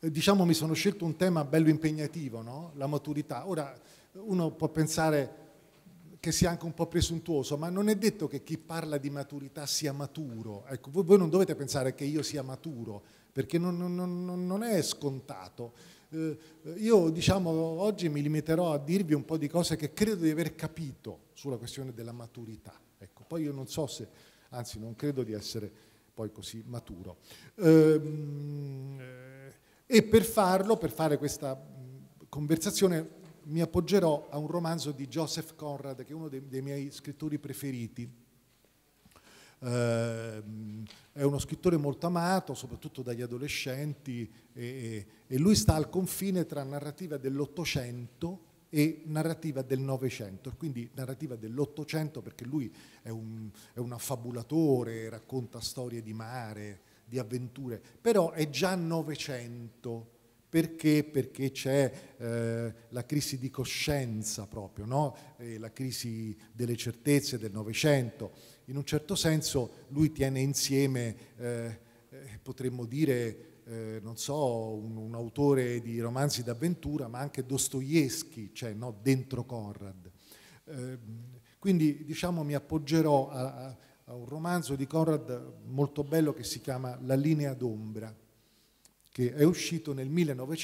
diciamo, mi sono scelto un tema bello impegnativo, no? La maturità. Ora, uno può pensare che sia anche un po' presuntuoso, ma non è detto che chi parla di maturità sia maturo. Ecco, voi non dovete pensare che io sia maturo, perché non è scontato. Io, diciamo, oggi mi limiterò a dirvi un po' di cose che credo di aver capito sulla questione della maturità. Ecco, poi io non so se, anzi non credo di essere poi così maturo. E per farlo, per fare questa conversazione, mi appoggerò a un romanzo di Joseph Conrad, che è uno dei miei scrittori preferiti. È uno scrittore molto amato, soprattutto dagli adolescenti, e lui sta al confine tra narrativa dell'Ottocento e narrativa del Novecento, quindi narrativa dell'Ottocento perché lui è un affabulatore, racconta storie di mare, di avventure, però è già Novecento. Perché? Perché c'è la crisi di coscienza proprio, no? La crisi delle certezze del Novecento. In un certo senso lui tiene insieme, potremmo dire, non so, un autore di romanzi d'avventura, ma anche Dostoevskij, cioè no, dentro Conrad. Quindi diciamo mi appoggerò a un romanzo di Conrad molto bello che si chiama La linea d'ombra, che è uscito nel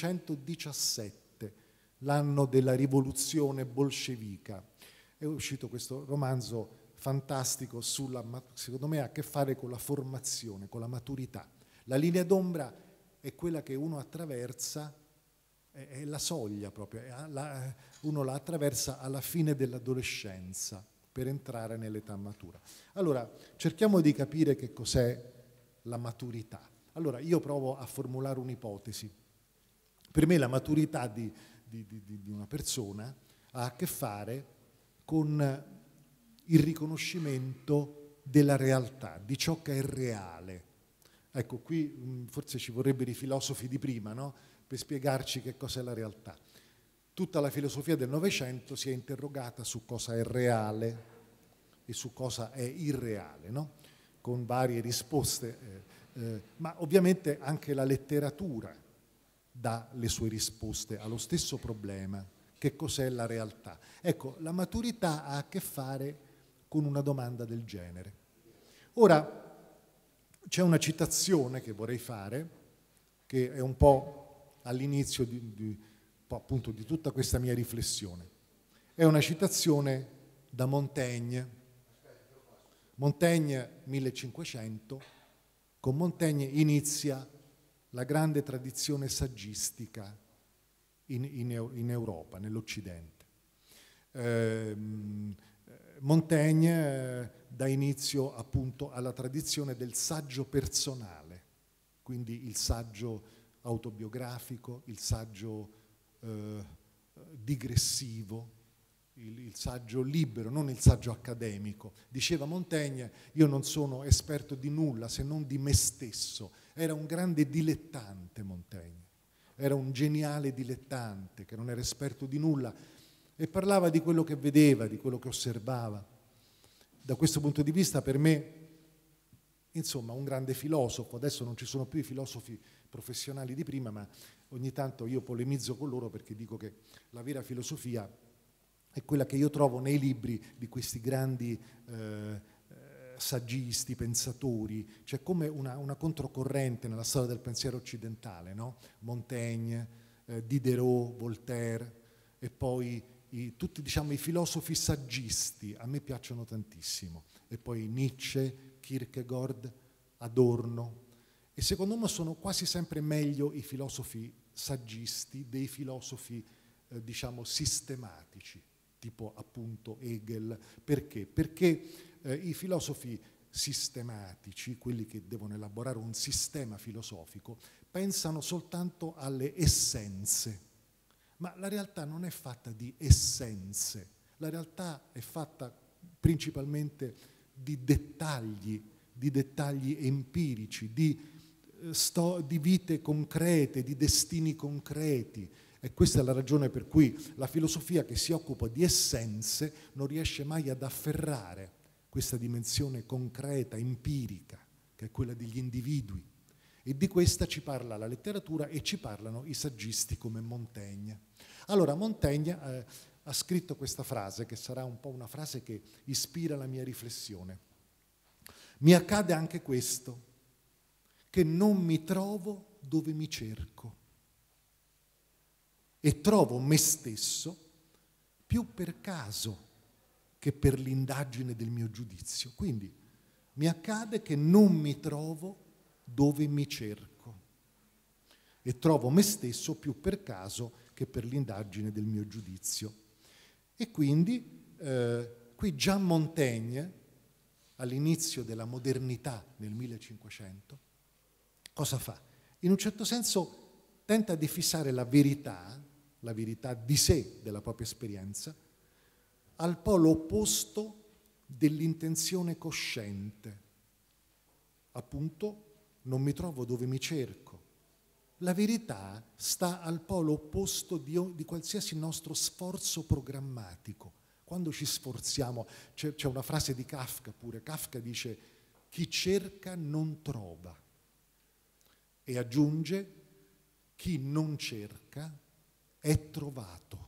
1917, l'anno della rivoluzione bolscevica. È uscito questo romanzo fantastico secondo me ha a che fare con la formazione, con la maturità. La linea d'ombra è quella che uno attraversa, è la soglia proprio, uno la attraversa alla fine dell'adolescenza per entrare nell'età matura. Allora, cerchiamo di capire che cos'è la maturità. Allora, io provo a formulare un'ipotesi. Per me la maturità di una persona ha a che fare con il riconoscimento della realtà, di ciò che è reale. Ecco, qui forse ci vorrebbero i filosofi di prima, no? Per spiegarci che cos'è la realtà. Tutta la filosofia del Novecento si è interrogata su cosa è reale e su cosa è irreale, no? Con varie risposte. Ma ovviamente anche la letteratura dà le sue risposte allo stesso problema, che cos'è la realtà. Ecco, la maturità ha a che fare con una domanda del genere. Ora, c'è una citazione che vorrei fare, che è un po' all'inizio appunto di tutta questa mia riflessione. È una citazione da Montaigne. Montaigne, 1500, con Montaigne inizia la grande tradizione saggistica in Europa, nell'Occidente. Montaigne dà inizio appunto alla tradizione del saggio personale, quindi il saggio autobiografico, il saggio digressivo, il saggio libero, non il saggio accademico. Diceva Montaigne, io non sono esperto di nulla se non di me stesso. Era un grande dilettante Montaigne, era un geniale dilettante che non era esperto di nulla e parlava di quello che vedeva, di quello che osservava. Da questo punto di vista per me, insomma, un grande filosofo. Adesso non ci sono più i filosofi professionali di prima, ma ogni tanto io polemizzo con loro perché dico che la vera filosofia è quella che io trovo nei libri di questi grandi saggisti, pensatori. C'è come una controcorrente nella storia del pensiero occidentale, no? Montaigne, Diderot, Voltaire e poi tutti diciamo, i filosofi saggisti, a me piacciono tantissimo, e poi Nietzsche, Kierkegaard, Adorno, e secondo me sono quasi sempre meglio i filosofi saggisti dei filosofi diciamo sistematici, tipo appunto Hegel. Perché? Perché i filosofi sistematici, quelli che devono elaborare un sistema filosofico, pensano soltanto alle essenze. Ma la realtà non è fatta di essenze, la realtà è fatta principalmente di dettagli empirici, di vite concrete, di destini concreti. E questa è la ragione per cui la filosofia che si occupa di essenze non riesce mai ad afferrare questa dimensione concreta, empirica, che è quella degli individui. E di questa ci parla la letteratura e ci parlano i saggisti come Montaigne. Allora, Montaigne ha scritto questa frase, che sarà un po' una frase che ispira la mia riflessione. Mi accade anche questo, che non mi trovo dove mi cerco e trovo me stesso più per caso che per l'indagine del mio giudizio. Quindi mi accade che non mi trovo dove mi cerco e trovo me stesso più per caso che per l'indagine del mio giudizio. E quindi qui Jean Montaigne, all'inizio della modernità nel 1500, cosa fa? In un certo senso tenta di fissare la verità di sé, della propria esperienza, al polo opposto dell'intenzione cosciente. Appunto, non mi trovo dove mi cerco. La verità sta al polo opposto di qualsiasi nostro sforzo programmatico. Quando ci sforziamo, c'è una frase di Kafka pure, Kafka dice: chi cerca non trova, e aggiunge: chi non cerca è trovato.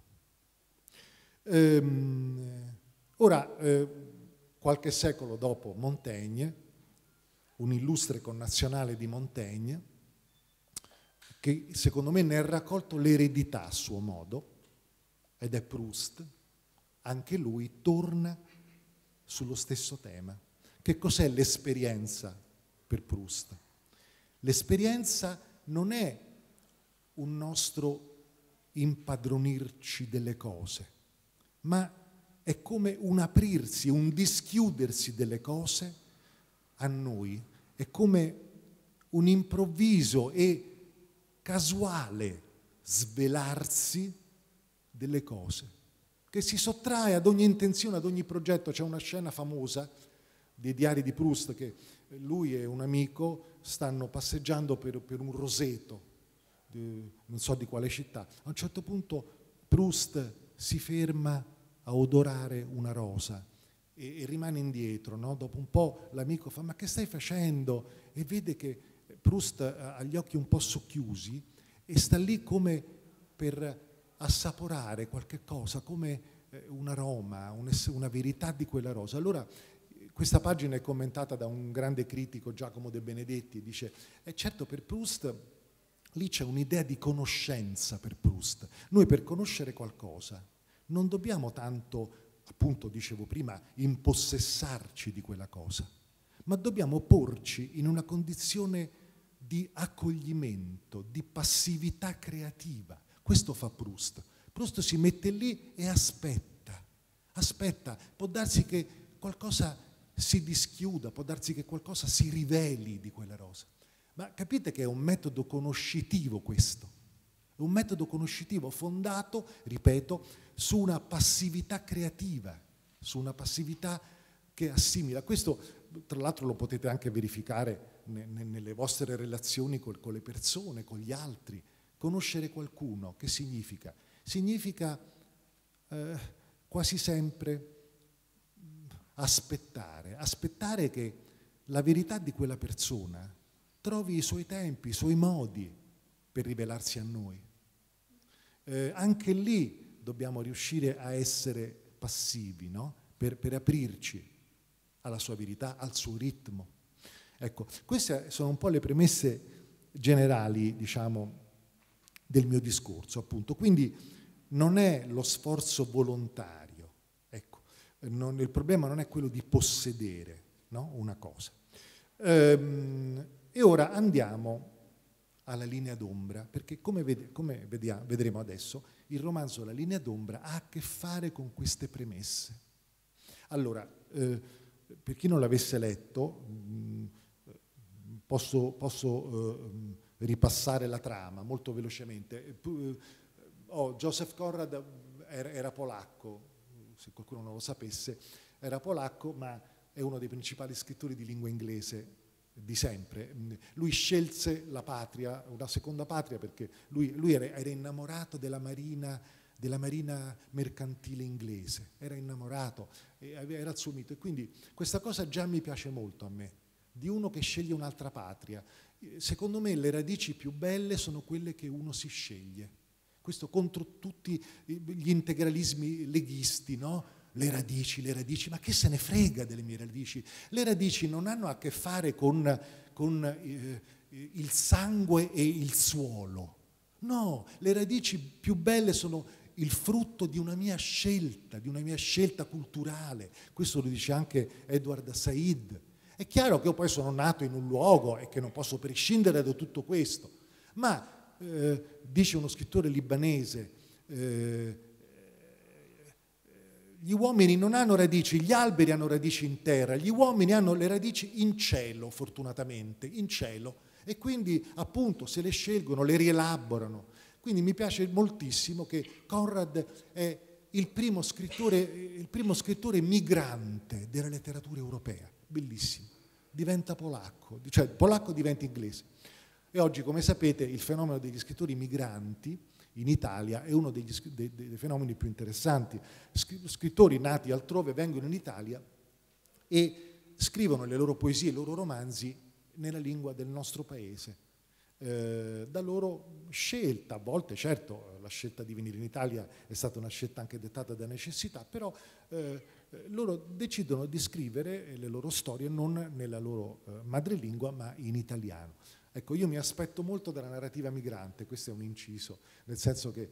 Ora, qualche secolo dopo Montaigne, un illustre connazionale di Montaigne, che secondo me ne ha raccolto l'eredità a suo modo, ed è Proust, anche lui torna sullo stesso tema. Che cos'è l'esperienza per Proust? L'esperienza non è un nostro impadronirci delle cose, ma è come un aprirsi, un dischiudersi delle cose a noi, è come un improvviso e casuale svelarsi delle cose, che si sottrae ad ogni intenzione, ad ogni progetto. C'è una scena famosa dei diari di Proust che lui e un amico stanno passeggiando per un roseto, non so di quale città. A un certo punto Proust si ferma a odorare una rosa e rimane indietro, no? Dopo un po' l'amico fa: ma che stai facendo? E vede che Proust ha gli occhi un po' socchiusi e sta lì come per assaporare qualche cosa, come un aroma, una verità di quella rosa. Allora questa pagina è commentata da un grande critico, Giacomo De Benedetti, e dice: certo, per Proust lì c'è un'idea di conoscenza. Per Proust noi, per conoscere qualcosa, non dobbiamo tanto, appunto dicevo prima, impossessarci di quella cosa, ma dobbiamo porci in una condizione di accoglimento, di passività creativa. Questo fa Proust. Proust si mette lì e aspetta, può darsi che qualcosa si dischiuda, può darsi che qualcosa si riveli di quella rosa. Ma capite che è un metodo conoscitivo questo, è un metodo conoscitivo fondato, ripeto, su una passività creativa, su una passività che assimila. Questo, tra l'altro, lo potete anche verificare nelle vostre relazioni con le persone, con gli altri. Conoscere qualcuno, che significa? Significa quasi sempre aspettare che la verità di quella persona trovi i suoi tempi, i suoi modi per rivelarsi a noi. Anche lì dobbiamo riuscire a essere passivi, no? Per aprirci alla sua verità, al suo ritmo. Ecco, queste sono un po' le premesse generali, diciamo, del mio discorso, appunto. Quindi non è lo sforzo volontario, ecco, il problema non è quello di possedere, no? Una cosa. E ora andiamo alla linea d'ombra, perché come vedremo adesso, il romanzo La linea d'ombra ha a che fare con queste premesse. Allora, per chi non l'avesse letto, posso ripassare la trama molto velocemente. Joseph Conrad era polacco, se qualcuno non lo sapesse, era polacco, ma è uno dei principali scrittori di lingua inglese di sempre. Lui scelse la patria, una seconda patria, perché lui era innamorato della marina mercantile inglese, era innamorato, era il suo mito, e quindi questa cosa già mi piace molto a me, di uno che sceglie un'altra patria. Secondo me le radici più belle sono quelle che uno si sceglie. Questo contro tutti gli integralismi leghisti, no? Le radici, ma che se ne frega delle mie radici? Le radici non hanno a che fare con il sangue e il suolo. No, le radici più belle sono il frutto di una mia scelta culturale. Questo lo dice anche Edward Said. È chiaro che io poi sono nato in un luogo e che non posso prescindere da tutto questo, ma dice uno scrittore libanese, gli uomini non hanno radici, gli alberi hanno radici in terra, gli uomini hanno le radici in cielo, fortunatamente, in cielo, e quindi appunto se le scelgono, le rielaborano. Quindi mi piace moltissimo che Conrad è il primo scrittore migrante della letteratura europea. Bellissimo, diventa polacco, cioè polacco diventa inglese. E oggi, come sapete, il fenomeno degli scrittori migranti in Italia è uno dei fenomeni più interessanti. Scrittori nati altrove vengono in Italia e scrivono le loro poesie, i loro romanzi nella lingua del nostro paese. Da loro scelta, a volte certo la scelta di venire in Italia è stata una scelta anche dettata da necessità, però loro decidono di scrivere le loro storie non nella loro madrelingua ma in italiano. Ecco, io mi aspetto molto dalla narrativa migrante, questo è un inciso, nel senso che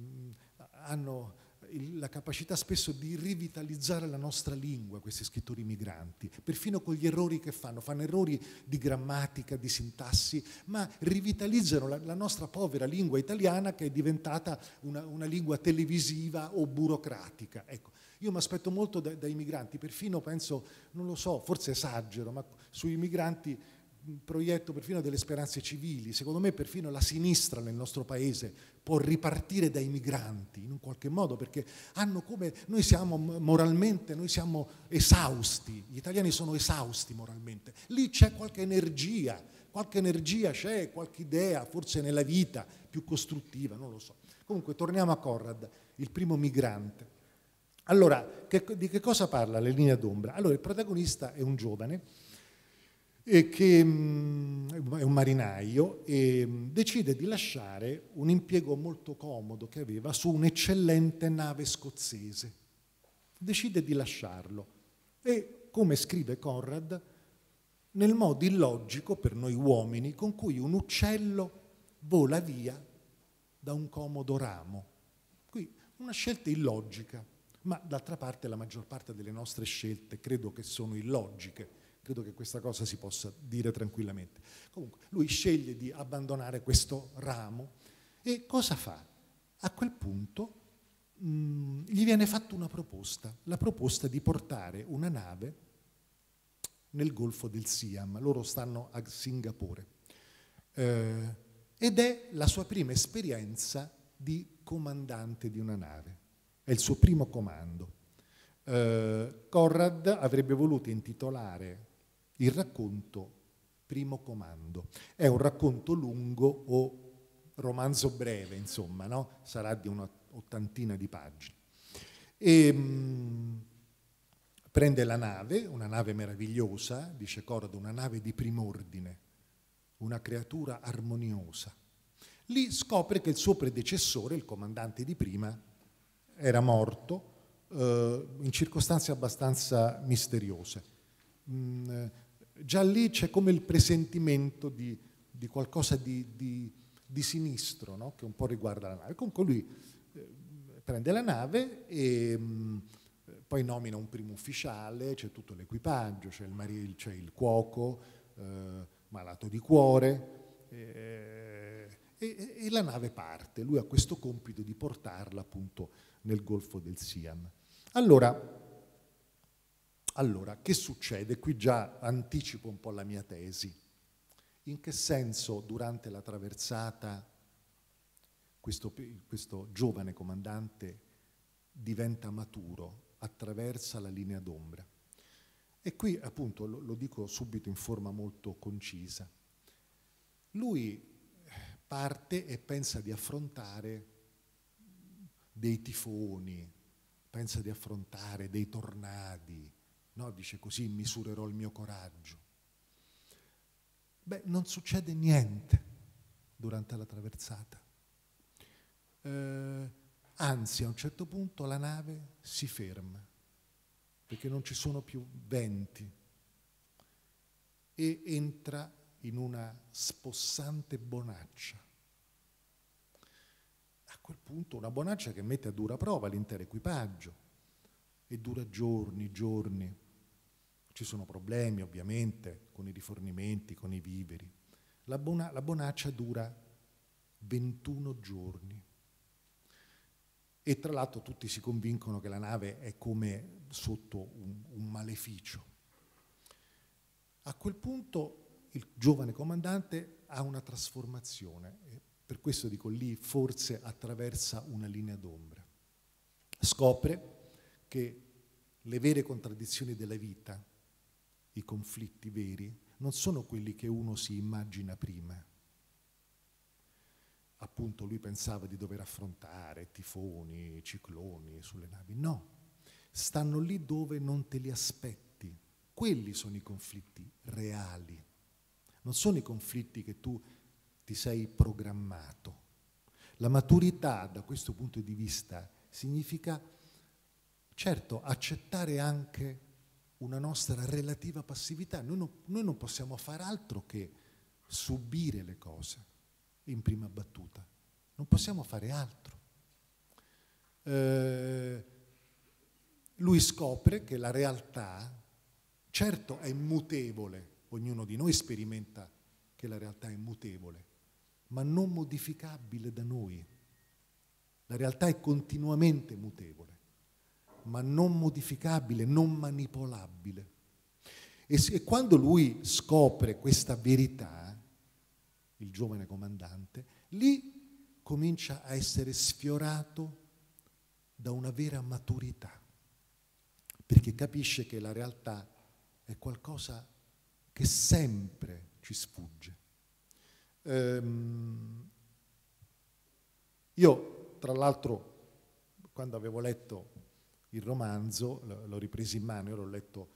hanno la capacità spesso di rivitalizzare la nostra lingua, questi scrittori migranti, perfino con gli errori che fanno errori di grammatica, di sintassi, ma rivitalizzano la nostra povera lingua italiana che è diventata una lingua televisiva o burocratica. Ecco, io mi aspetto molto dai migranti, perfino penso, non lo so, forse esagero, ma sui migranti proietto perfino delle speranze civili. Secondo me perfino la sinistra nel nostro paese può ripartire dai migranti in un qualche modo, perché hanno come noi siamo moralmente, noi siamo esausti, gli italiani sono esausti moralmente, lì c'è qualche energia c'è, qualche idea forse nella vita più costruttiva, non lo so. Comunque torniamo a Conrad, il primo migrante. Allora, di che cosa parla Le linee d'ombra? Allora, il protagonista è un giovane che è un marinaio e decide di lasciare un impiego molto comodo che aveva su un'eccellente nave scozzese. Decide di lasciarlo e, come scrive Conrad, nel modo illogico per noi uomini con cui un uccello vola via da un comodo ramo. Qui una scelta illogica, ma d'altra parte la maggior parte delle nostre scelte credo che sono illogiche. Credo che questa cosa si possa dire tranquillamente. Comunque, lui sceglie di abbandonare questo ramo e cosa fa? A quel punto gli viene fatta una proposta, la proposta di portare una nave nel Golfo del Siam. Loro stanno a Singapore. Ed è la sua prima esperienza di comandante di una nave. È il suo primo comando. Conrad avrebbe voluto intitolare il racconto Primo comando. È un racconto lungo o romanzo breve, insomma, no? Sarà di una 80 di pagine. E prende la nave, una nave meravigliosa, dice Conrad, una nave di prim'ordine, una creatura armoniosa. Lì scopre che il suo predecessore, il comandante di prima, era morto in circostanze abbastanza misteriose. Già lì c'è come il presentimento di qualcosa di sinistro, no? Che un po' riguarda la nave. Comunque lui prende la nave e poi nomina un primo ufficiale, c'è tutto l'equipaggio, c'è il cuoco, malato di cuore, e la nave parte. Lui ha questo compito di portarla appunto nel Golfo del Siam. Allora, che succede? Qui già anticipo un po' la mia tesi. In che senso durante la traversata questo giovane comandante diventa maturo, attraversa la linea d'ombra? E qui appunto lo dico subito in forma molto concisa. Lui parte e pensa di affrontare dei tifoni, pensa di affrontare dei tornadi, no? Dice così misurerò il mio coraggio. Beh, non succede niente durante la traversata. Anzi, a un certo punto la nave si ferma, perché non ci sono più venti, e entra in una spossante bonaccia. A quel punto una bonaccia che mette a dura prova l'intero equipaggio, e dura giorni, giorni. Ci sono problemi ovviamente con i rifornimenti, con i viveri. La bonaccia dura 21 giorni. E tra l'altro tutti si convincono che la nave è come sotto un maleficio. A quel punto il giovane comandante ha una trasformazione, e per questo dico lì forse attraversa una linea d'ombra. Scopre che le vere contraddizioni della vita, i conflitti veri, non sono quelli che uno si immagina prima. Appunto lui pensava di dover affrontare tifoni, cicloni sulle navi. No, stanno lì dove non te li aspetti. Quelli sono i conflitti reali. Non sono i conflitti che tu ti sei programmato. La maturità da questo punto di vista significa, certo, accettare anche una nostra relativa passività. Noi non possiamo fare altro che subire le cose in prima battuta. Non possiamo fare altro. Lui scopre che la realtà, certo, è mutevole, ognuno di noi sperimenta che la realtà è mutevole, ma non modificabile da noi. La realtà è continuamente mutevole, ma non modificabile, non manipolabile. E quando lui scopre questa verità, il giovane comandante, lì comincia a essere sfiorato da una vera maturità, perché capisce che la realtà è qualcosa che sempre ci sfugge. Io, tra l'altro, quando avevo letto il romanzo, l'ho ripreso in mano, io l'ho letto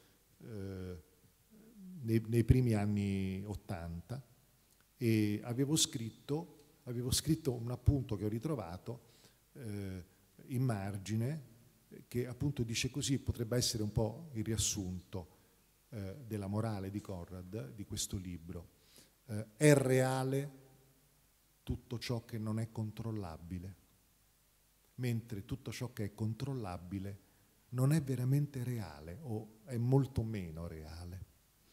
nei primi anni '80, e avevo scritto un appunto che ho ritrovato in margine, che appunto dice così, potrebbe essere un po' il riassunto della morale di Conrad, di questo libro. È reale tutto ciò che non è controllabile, mentre tutto ciò che è controllabile non è veramente reale o è molto meno reale.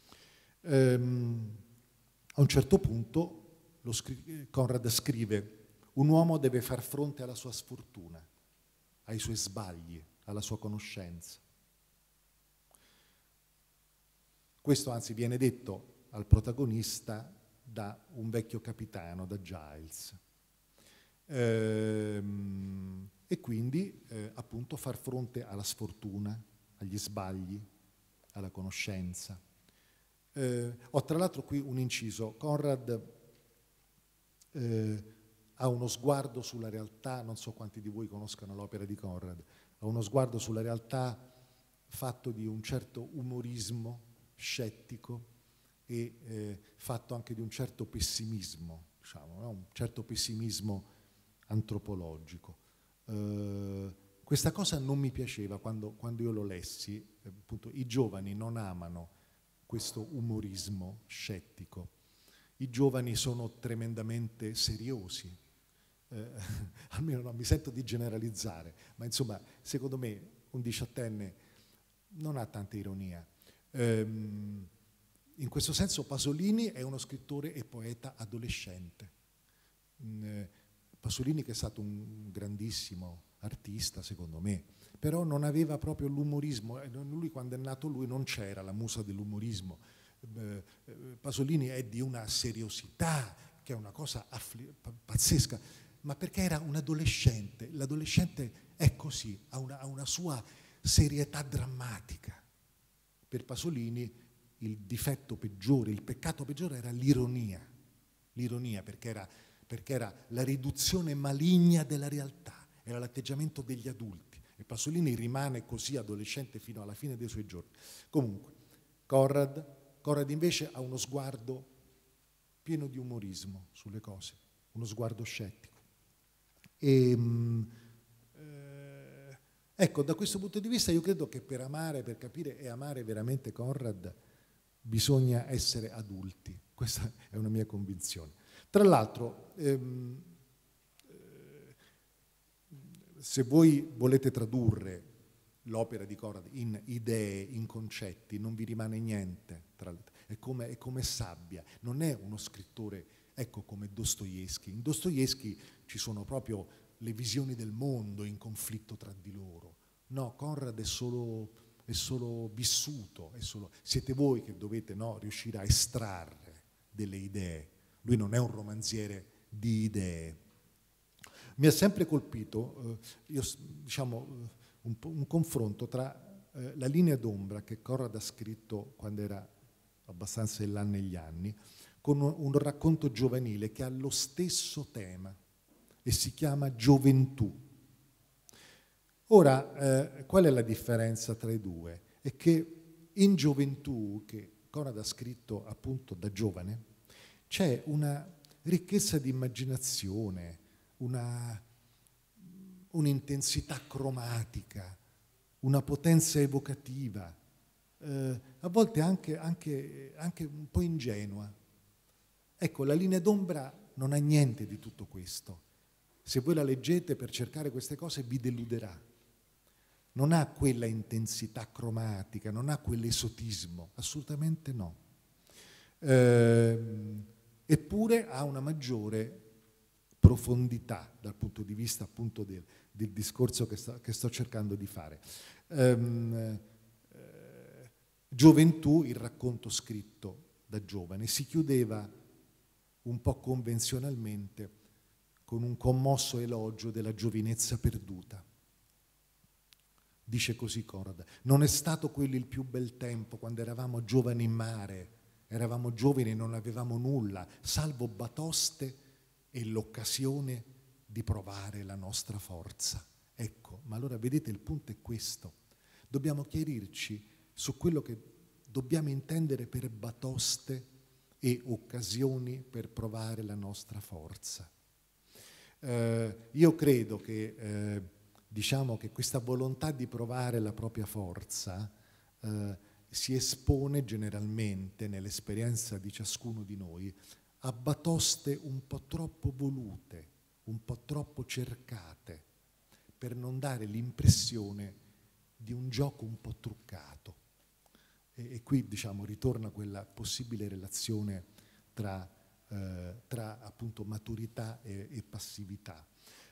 A un certo punto Conrad scrive: un uomo deve far fronte alla sua sfortuna, ai suoi sbagli, alla sua conoscenza. Questo anzi viene detto al protagonista da un vecchio capitano, da Giles. E quindi appunto far fronte alla sfortuna, agli sbagli, alla conoscenza. Ho tra l'altro qui un inciso. Conrad ha uno sguardo sulla realtà, non so quanti di voi conoscano l'opera di Conrad, ha uno sguardo sulla realtà fatto di un certo umorismo scettico e fatto anche di un certo pessimismo, diciamo, no? Un certo pessimismo antropologico. Questa cosa non mi piaceva quando io lo lessi. Appunto, i giovani non amano questo umorismo scettico. I giovani sono tremendamente seriosi, almeno non mi sento di generalizzare, ma insomma, secondo me un diciottenne non ha tanta ironia. In questo senso Pasolini è uno scrittore e poeta adolescente. Pasolini, che è stato un grandissimo artista, secondo me, però non aveva proprio l'umorismo. Lui, quando è nato lui, non c'era la musa dell'umorismo. Pasolini è di una seriosità che è una cosa pazzesca, ma perché era un adolescente. L'adolescente è così, ha una sua serietà drammatica. Per Pasolini il difetto peggiore, il peccato peggiore era l'ironia, perché era la riduzione maligna della realtà, era l'atteggiamento degli adulti, e Pasolini rimane così adolescente fino alla fine dei suoi giorni. Comunque, Conrad invece ha uno sguardo pieno di umorismo sulle cose, uno sguardo scettico. E, ecco, da questo punto di vista io credo che per amare, per capire e amare veramente Conrad, bisogna essere adulti. Questa è una mia convinzione. Tra l'altro, se voi volete tradurre l'opera di Conrad in idee, in concetti, non vi rimane niente. È come sabbia. Non è uno scrittore, ecco, come Dostoevskij. In Dostoevskij ci sono proprio le visioni del mondo in conflitto tra di loro. No, Conrad è solo vissuto, siete voi che dovete, no, riuscire a estrarre delle idee. Lui non è un romanziere di idee. Mi ha sempre colpito un confronto tra la linea d'ombra che Conrad ha scritto quando era abbastanza in là negli anni, con un racconto giovanile che ha lo stesso tema e si chiama Gioventù. Ora, qual è la differenza tra i due? È che in Gioventù, che Conrad ha scritto appunto da giovane, c'è una ricchezza di immaginazione, un'intensità cromatica, una potenza evocativa, a volte anche un po' ingenua. Ecco, la linea d'ombra non ha niente di tutto questo. Se voi la leggete per cercare queste cose vi deluderà. Non ha quella intensità cromatica, non ha quell'esotismo, assolutamente no. Eppure ha una maggiore profondità dal punto di vista appunto del discorso che sto cercando di fare. Gioventù, il racconto scritto da giovane, si chiudeva un po' convenzionalmente con un commosso elogio della giovinezza perduta. Dice così Conrad: non è stato quello il più bel tempo, quando eravamo giovani in mare, eravamo giovani e non avevamo nulla, salvo batoste e l'occasione di provare la nostra forza. Ecco, ma allora vedete, il punto è questo. Dobbiamo chiarirci su quello che dobbiamo intendere per batoste e occasioni per provare la nostra forza. Io credo che diciamo che questa volontà di provare la propria forza si espone generalmente nell'esperienza di ciascuno di noi a batoste un po' troppo volute, un po' troppo cercate, per non dare l'impressione di un gioco un po' truccato. E qui, diciamo, ritorna quella possibile relazione tra appunto maturità e passività.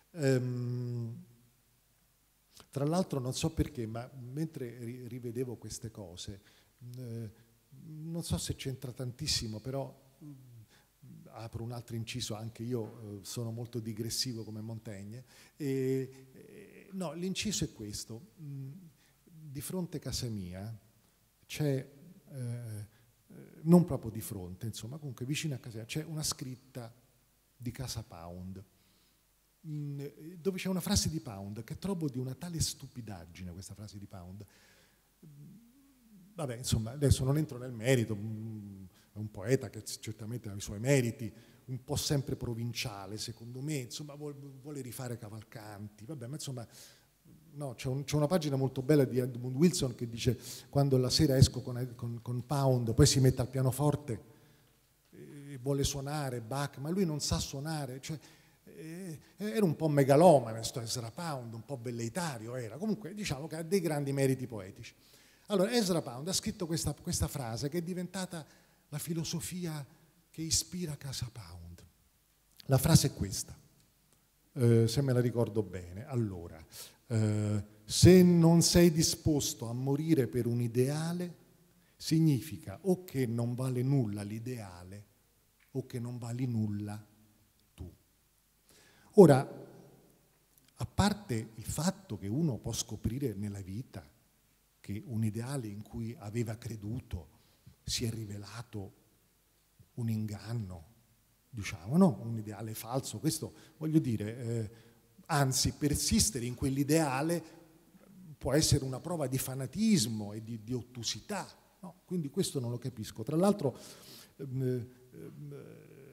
Tra l'altro non so perché, ma mentre rivedevo queste cose, non so se c'entra tantissimo, però apro un altro inciso, anche io sono molto digressivo come Montaigne. No, l'inciso è questo: di fronte a casa mia c'è, non proprio di fronte, insomma, comunque vicino a casa mia c'è una scritta di Casa Pound, dove c'è una frase di Pound che trovo di una tale stupidaggine, questa frase di Pound. Vabbè, insomma, adesso non entro nel merito, è un poeta che certamente ha i suoi meriti, un po' sempre provinciale, secondo me, insomma, vuole rifare Cavalcanti, vabbè, ma insomma, no, c'è una pagina molto bella di Edmund Wilson che dice: quando la sera esco con Pound, poi si mette al pianoforte e vuole suonare Bach, ma lui non sa suonare, cioè era un po' megalomane, sto Ezra Pound, un po' velleitario era, comunque diciamo che ha dei grandi meriti poetici. Allora Ezra Pound ha scritto questa frase che è diventata la filosofia che ispira Casa Pound. La frase è questa, se me la ricordo bene. Allora, se non sei disposto a morire per un ideale, significa o che non vale nulla l'ideale o che non vali nulla tu. Ora, a parte il fatto che uno può scoprire nella vita che un ideale in cui aveva creduto si è rivelato un inganno, diciamo, no? Un ideale falso, questo voglio dire, anzi persistere in quell'ideale può essere una prova di fanatismo e di ottusità, no? Quindi questo non lo capisco. Tra l'altro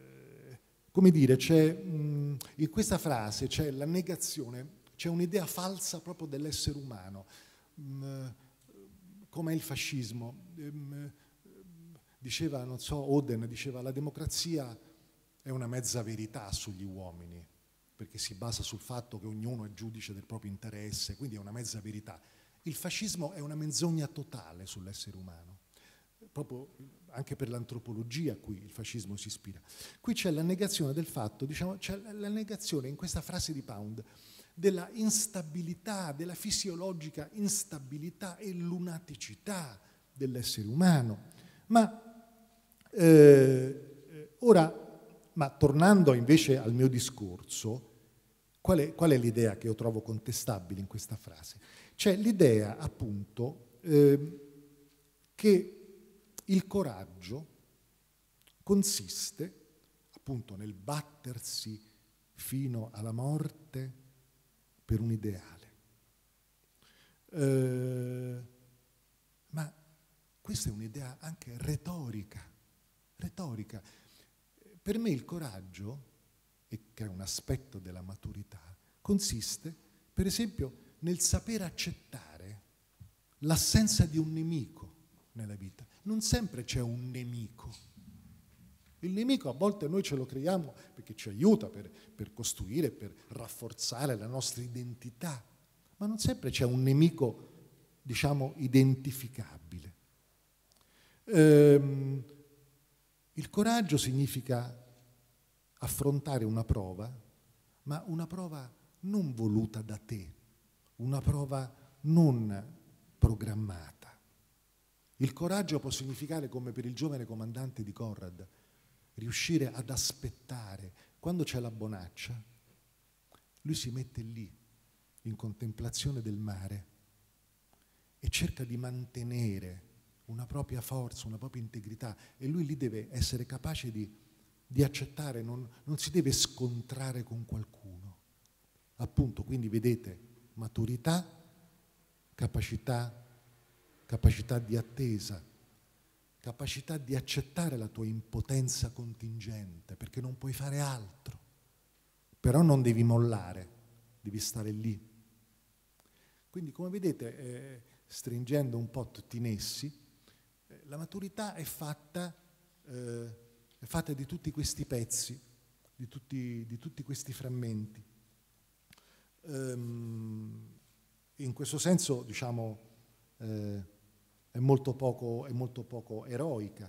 come dire, in questa frase c'è la negazione, c'è un'idea falsa proprio dell'essere umano, come il fascismo. Diceva, non so, Oden diceva, la democrazia è una mezza verità sugli uomini, perché si basa sul fatto che ognuno è giudice del proprio interesse, quindi è una mezza verità. Il fascismo è una menzogna totale sull'essere umano, proprio anche per l'antropologia a cui il fascismo si ispira. Qui c'è la negazione del fatto, diciamo, c'è la negazione in questa frase di Pound della instabilità, della fisiologica instabilità e lunaticità dell'essere umano. Ma tornando invece al mio discorso, qual è l'idea che io trovo contestabile in questa frase? C'è l'idea, appunto, che il coraggio consiste, appunto, nel battersi fino alla morte per un ideale. Ma questa è un'idea anche retorica. Per me il coraggio, che è un aspetto della maturità, consiste, per esempio, nel saper accettare l'assenza di un nemico nella vita. Non sempre c'è un nemico. Il nemico a volte noi ce lo creiamo perché ci aiuta per costruire, per rafforzare la nostra identità, ma non sempre c'è un nemico, diciamo, identificabile. Il coraggio significa affrontare una prova, ma una prova non voluta da te, una prova non programmata. Il coraggio può significare, come per il giovane comandante di Conrad, riuscire ad aspettare. Quando c'è la bonaccia, lui si mette lì, in contemplazione del mare, e cerca di mantenere una propria forza, una propria integrità, e lui lì deve essere capace di accettare, non si deve scontrare con qualcuno. Appunto, quindi vedete, maturità, capacità di attesa, capacità di accettare la tua impotenza contingente, perché non puoi fare altro, però non devi mollare, devi stare lì. Quindi, come vedete, stringendo un po' tutti i nessi, la maturità è fatta di tutti questi pezzi, di tutti questi frammenti. In questo senso, diciamo, è molto poco eroica.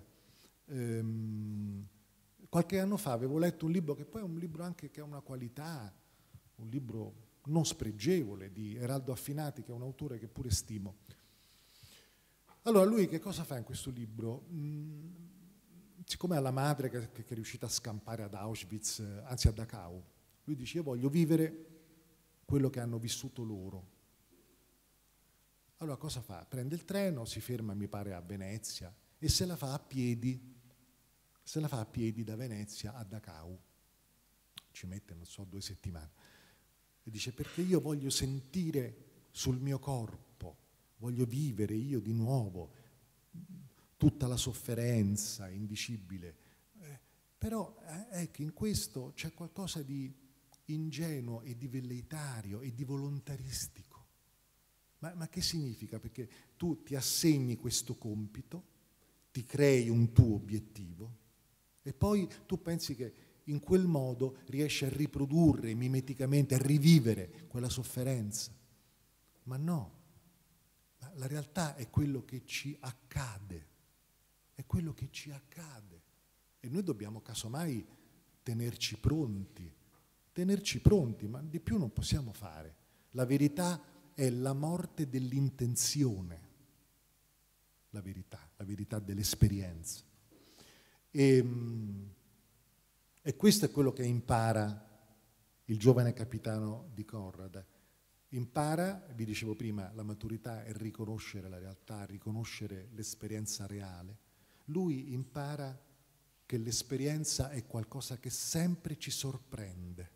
Qualche anno fa avevo letto un libro che poi è un libro anche che ha una qualità, un libro non spregevole, di Eraldo Affinati, che è un autore che pure stimo. Allora lui che cosa fa in questo libro? Siccome ha la madre che è riuscita a scampare ad Auschwitz, anzi a Dachau, lui dice: io voglio vivere quello che hanno vissuto loro. Allora cosa fa? Prende il treno, si ferma, mi pare, a Venezia, e se la fa a piedi da Venezia a Dachau. Ci mette, non so, 2 settimane. E dice: perché io voglio sentire sul mio corpo, voglio vivere io di nuovo tutta la sofferenza indicibile. Però ecco, in questo c'è qualcosa di ingenuo e di velleitario e di volontaristico. Ma che significa? Perché tu ti assegni questo compito, ti crei un tuo obiettivo e poi tu pensi che in quel modo riesci a riprodurre mimeticamente, a rivivere quella sofferenza. Ma no, la realtà è quello che ci accade, è quello che ci accade. E noi dobbiamo casomai tenerci pronti, ma di più non possiamo fare. La verità è la morte dell'intenzione, la verità dell'esperienza. E questo è quello che impara il giovane capitano di Conrad. Impara, vi dicevo prima, la maturità è riconoscere la realtà, riconoscere l'esperienza reale. Lui impara che l'esperienza è qualcosa che sempre ci sorprende,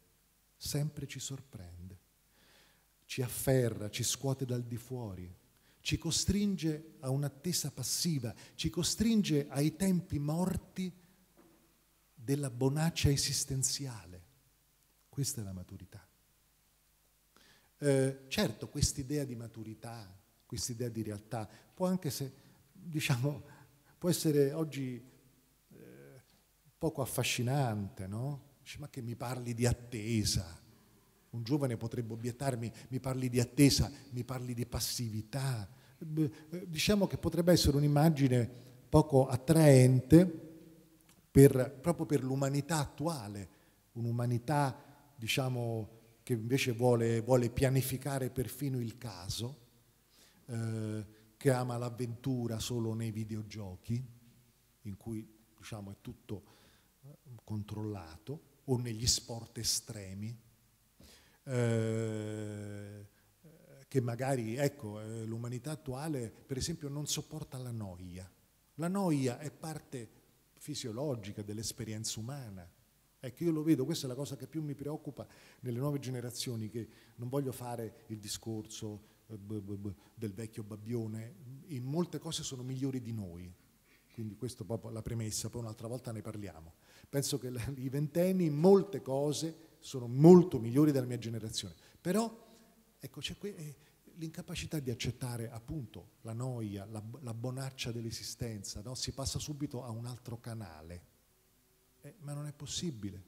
ci afferra, ci scuote dal di fuori, ci costringe a un'attesa passiva, ci costringe ai tempi morti della bonaccia esistenziale. Questa è la maturità. Certo, quest'idea di maturità, quest'idea di realtà, può anche se, diciamo, può essere oggi poco affascinante, no? Dice, ma che mi parli di attesa? Un giovane potrebbe obiettarmi, mi parli di attesa, mi parli di passività. Diciamo che potrebbe essere un'immagine poco attraente proprio per l'umanità attuale, un'umanità, diciamo, che invece vuole pianificare perfino il caso, che ama l'avventura solo nei videogiochi, in cui, diciamo, è tutto controllato, o negli sport estremi, che magari, ecco, l'umanità attuale, per esempio, non sopporta la noia. La noia è parte fisiologica dell'esperienza umana. Ecco, io lo vedo, questa è la cosa che più mi preoccupa nelle nuove generazioni, che non voglio fare il discorso del vecchio babbione, in molte cose sono migliori di noi, quindi questo è proprio la premessa, poi un'altra volta ne parliamo. Penso che i ventenni in molte cose sono molto migliori della mia generazione, però ecco, c'è l'incapacità di accettare appunto la noia, la bonaccia dell'esistenza, no? Si passa subito a un altro canale. Ma non è possibile.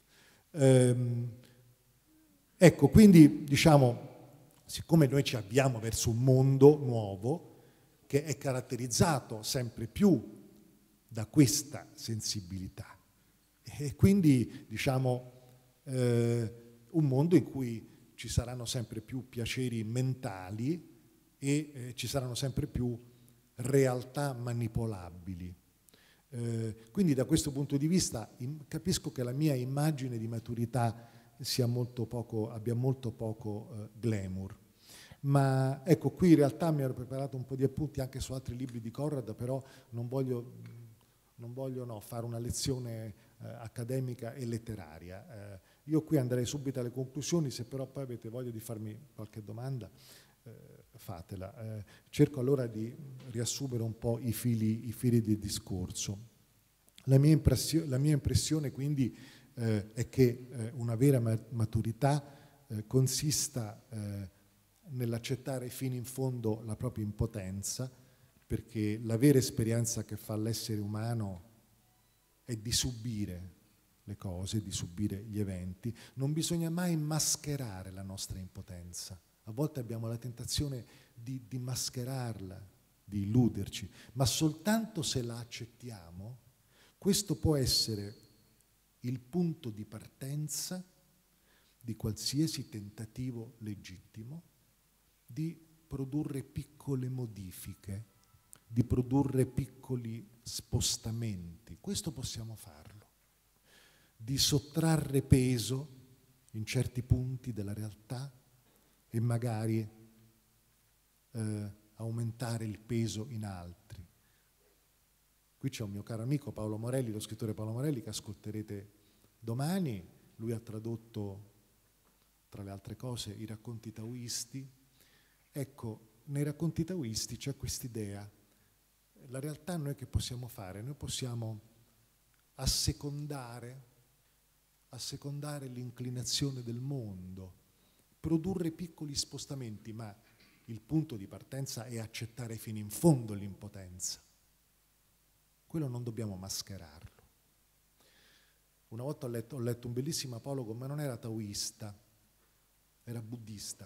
Ecco, quindi diciamo, siccome noi ci avviamo verso un mondo nuovo che è caratterizzato sempre più da questa sensibilità, e quindi diciamo un mondo in cui ci saranno sempre più piaceri mentali e ci saranno sempre più realtà manipolabili. Quindi da questo punto di vista capisco che la mia immagine di maturità abbia molto poco glamour. Ma ecco, qui in realtà mi ero preparato un po' di appunti anche su altri libri di Conrad, però non voglio fare una lezione accademica e letteraria. Io qui andrei subito alle conclusioni, se però poi avete voglia di farmi qualche domanda, fatela. Cerco allora di riassumere un po' i fili del discorso. La mia impressione quindi è che una vera maturità consista nell'accettare fino in fondo la propria impotenza, perché la vera esperienza che fa l'essere umano è di subire le cose, di subire gli eventi. Non bisogna mai mascherare la nostra impotenza. A volte abbiamo la tentazione di mascherarla, di illuderci, ma soltanto se la accettiamo, questo può essere il punto di partenza di qualsiasi tentativo legittimo di produrre piccole modifiche, di produrre piccoli spostamenti. Questo possiamo farlo, di sottrarre peso in certi punti della realtà e magari aumentare il peso in altri. Qui c'è un mio caro amico Paolo Morelli, lo scrittore Paolo Morelli, che ascolterete domani. Lui ha tradotto, tra le altre cose, i racconti taoisti. Ecco, nei racconti taoisti c'è quest'idea. La realtà noi che possiamo fare? Noi possiamo assecondare l'inclinazione del mondo, produrre piccoli spostamenti, ma il punto di partenza è accettare fino in fondo l'impotenza. Quello non dobbiamo mascherarlo. Una volta ho letto un bellissimo apologo, ma non era taoista, era buddista,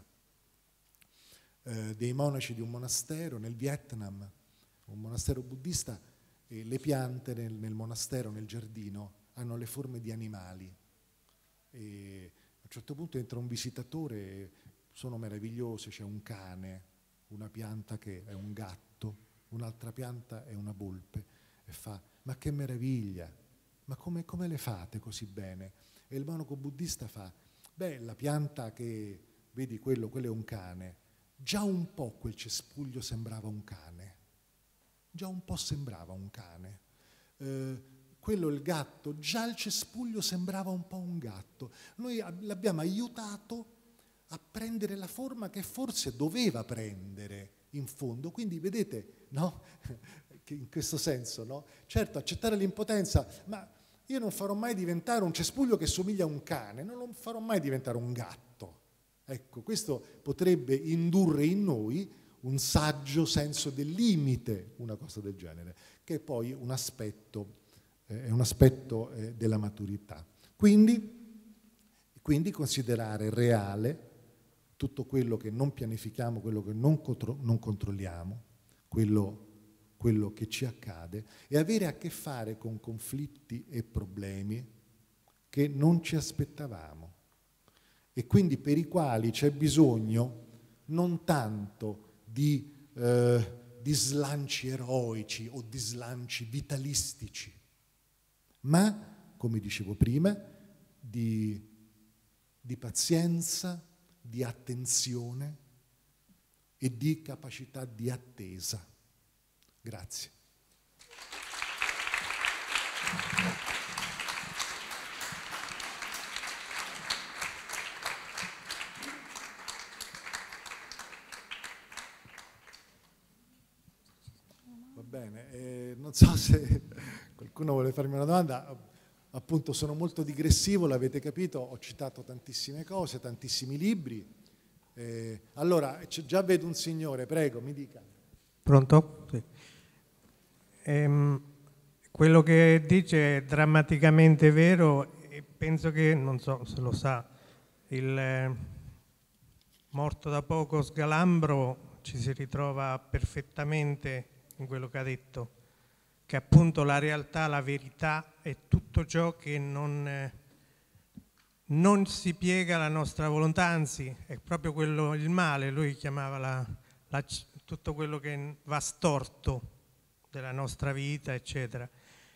dei monaci di un monastero nel Vietnam, un monastero buddista, e le piante nel monastero, nel giardino, hanno le forme di animali. E a un certo punto entra un visitatore, sono meravigliose, c'è un cane, una pianta che è un gatto, un'altra pianta è una volpe, e fa: ma che meraviglia, ma come le fate così bene? E il monaco buddista fa: beh, la pianta che vedi, quello è un cane, già un po' quel cespuglio sembrava un cane, già un po' sembrava un cane. Quello il gatto, già il cespuglio sembrava un po' un gatto. Noi l'abbiamo aiutato a prendere la forma che forse doveva prendere in fondo. Quindi vedete, no? Che in questo senso, no? Certo, accettare l'impotenza, ma io non farò mai diventare un cespuglio che somiglia a un cane, non lo farò mai diventare un gatto. Ecco, questo potrebbe indurre in noi un saggio senso del limite, una cosa del genere, che è poi è un aspetto della maturità. Quindi considerare reale tutto quello che non pianifichiamo, quello che non controlliamo, quello che ci accade, e avere a che fare con conflitti e problemi che non ci aspettavamo e quindi per i quali c'è bisogno non tanto di slanci eroici o di slanci vitalistici, ma, come dicevo prima, di pazienza, di attenzione e di capacità di attesa. Grazie. Va bene, non so se qualcuno vuole farmi una domanda. Appunto sono molto digressivo, l'avete capito, ho citato tantissime cose, tantissimi libri. Allora, già vedo un signore, prego, mi dica. Pronto? Sì. Quello che dice è drammaticamente vero e penso che, non so se lo sa, il morto da poco Sgalambro ci si ritrova perfettamente in quello che ha detto, che appunto la realtà, la verità è tutto ciò che non si piega alla nostra volontà, anzi è proprio quello il male, lui chiamava tutto quello che va storto della nostra vita, eccetera.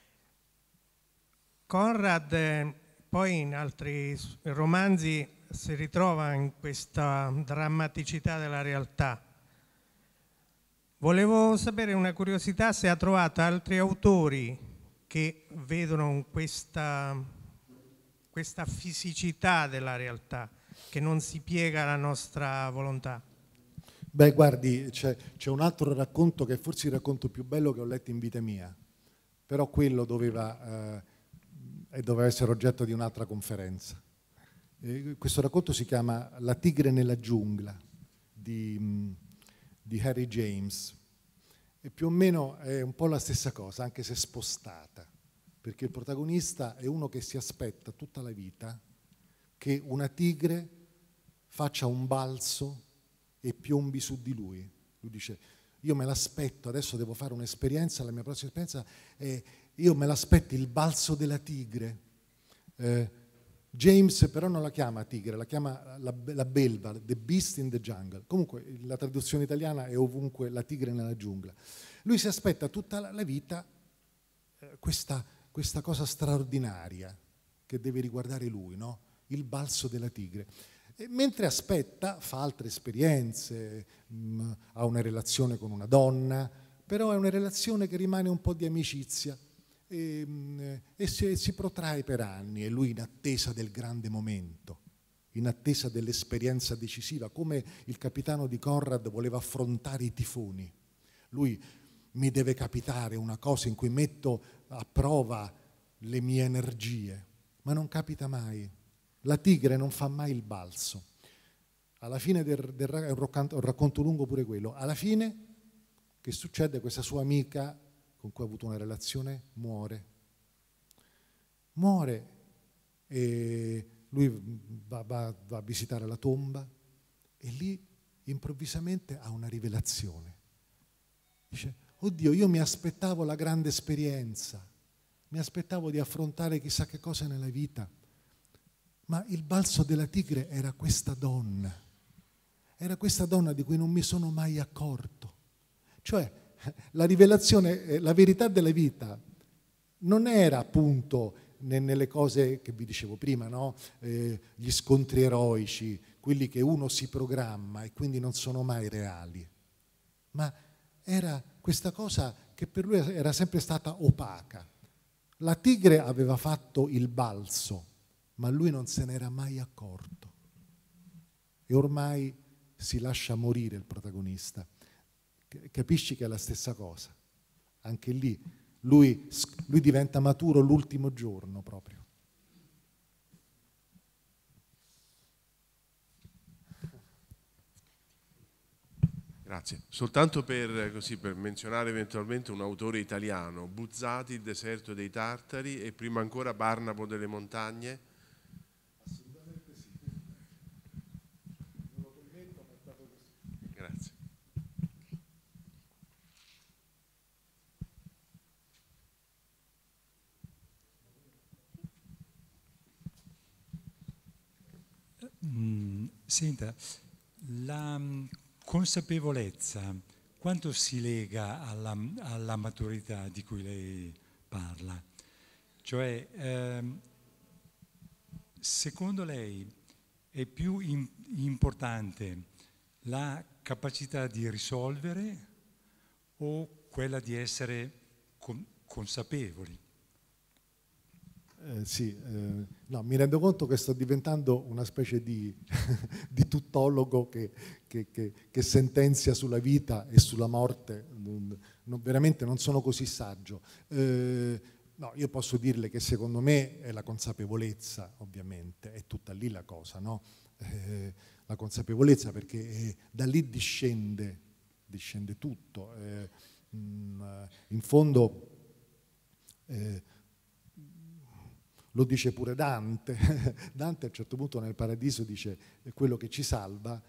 Conrad poi in altri romanzi si ritrova in questa drammaticità della realtà. Volevo sapere una curiosità, se ha trovato altri autori che vedono questa fisicità della realtà, che non si piega alla nostra volontà. Beh, guardi, c'è un altro racconto che è forse il racconto più bello che ho letto in vita mia, però quello doveva essere oggetto di un'altra conferenza. Questo racconto si chiama La tigre nella giungla di Harry James e più o meno è un po' la stessa cosa, anche se spostata, perché il protagonista è uno che si aspetta tutta la vita che una tigre faccia un balzo e piombi su di lui. Lui dice: io me l'aspetto, adesso devo fare un'esperienza, la mia prossima esperienza è io me l'aspetto il balzo della tigre. James però non la chiama tigre, la chiama la belva, the beast in the jungle. Comunque la traduzione italiana è ovunque la tigre nella giungla. Lui si aspetta tutta la vita questa cosa straordinaria che deve riguardare lui, no? Il balzo della tigre. E mentre aspetta fa altre esperienze, ha una relazione con una donna, però è una relazione che rimane un po' di amicizia e si protrae per anni, e lui in attesa del grande momento, in attesa dell'esperienza decisiva, come il capitano di Conrad voleva affrontare i tifoni. Lui: mi deve capitare una cosa in cui metto a prova le mie energie, ma non capita mai. La tigre non fa mai il balzo. Alla fine è un racconto lungo pure quello. Alla fine, che succede? Questa sua amica con cui ha avuto una relazione muore e lui va a visitare la tomba e lì improvvisamente ha una rivelazione. Dice: oddio, io mi aspettavo la grande esperienza, mi aspettavo di affrontare chissà che cosa nella vita, ma il balzo della tigre era questa donna di cui non mi sono mai accorto. Cioè la rivelazione, la verità della vita non era appunto nelle cose che vi dicevo prima, no? Gli scontri eroici, quelli che uno si programma e quindi non sono mai reali, ma era questa cosa che per lui era sempre stata opaca. La tigre aveva fatto il balzo, ma lui non se n'era mai accorto. E ormai si lascia morire il protagonista. Capisci che è la stessa cosa? Anche lì lui diventa maturo l'ultimo giorno proprio. Grazie. Soltanto per menzionare eventualmente un autore italiano, Buzzati, Il deserto dei Tartari, e prima ancora Barnabo delle montagne. Assolutamente sì. Non lo commento, ma è stato così. Grazie. Senta, la consapevolezza quanto si lega alla maturità di cui lei parla? Cioè, secondo lei è più importante la capacità di risolvere o quella di essere consapevoli? No, mi rendo conto che sto diventando una specie di, di tuttologo che sentenzia sulla vita e sulla morte. Veramente non sono così saggio. No, io posso dirle che secondo me è la consapevolezza, ovviamente, è tutta lì la cosa, no? La consapevolezza, perché da lì discende tutto. In fondo, lo dice pure Dante. Dante a un certo punto nel Paradiso dice quello che ci salva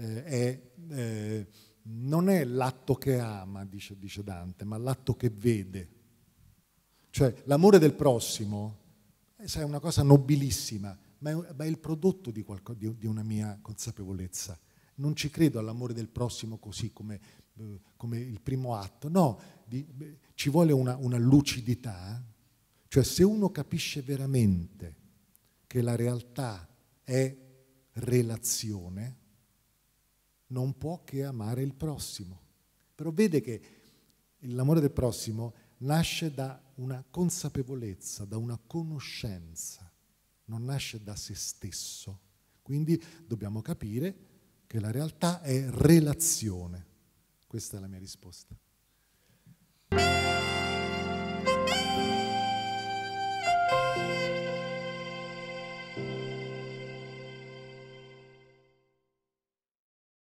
non è l'atto che ama, dice Dante, ma l'atto che vede. Cioè l'amore del prossimo è una cosa nobilissima, ma è il prodotto di una mia consapevolezza. Non ci credo all'amore del prossimo così come il primo atto, no, ci vuole una lucidità. Cioè se uno capisce veramente che la realtà è relazione, non può che amare il prossimo. Però vede che l'amore del prossimo nasce da una consapevolezza, da una conoscenza, non nasce da se stesso. Quindi dobbiamo capire che la realtà è relazione. Questa è la mia risposta.